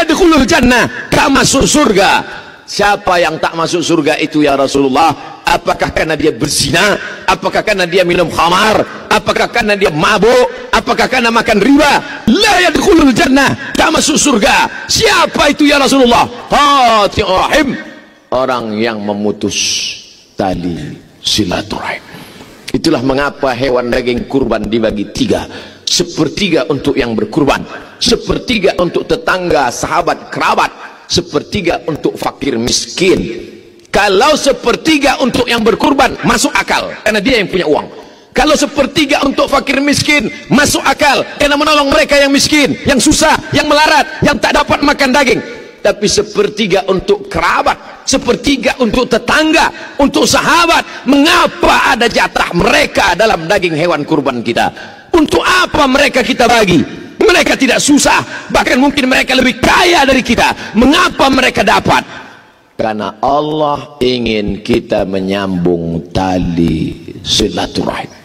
yadkhulul jannah, tak masuk surga. Siapa yang tak masuk surga itu ya Rasulullah? Apakah karena dia berzina? Apakah karena dia minum khamar? Apakah karena dia mabuk? Apakah karena makan riba? La yadkhulul jannah, tak masuk surga. Siapa itu ya Rasulullah? Qati'ur rahim, orang yang memutus tali silaturahim. Itulah mengapa hewan daging kurban dibagi tiga. Sepertiga untuk yang berkurban, sepertiga untuk tetangga, sahabat, kerabat, sepertiga untuk fakir miskin. Kalau sepertiga untuk yang berkurban masuk akal karena dia yang punya uang. Kalau sepertiga untuk fakir miskin masuk akal karena menolong mereka yang miskin, yang susah, yang melarat, yang tak dapat makan daging. Tapi sepertiga untuk kerabat, sepertiga untuk tetangga, untuk sahabat. Mengapa ada jatah mereka dalam daging hewan kurban kita? Untuk apa mereka kita bagi? Mereka tidak susah, bahkan mungkin mereka lebih kaya dari kita. Mengapa mereka dapat? Karena Allah ingin kita menyambung tali silaturahim.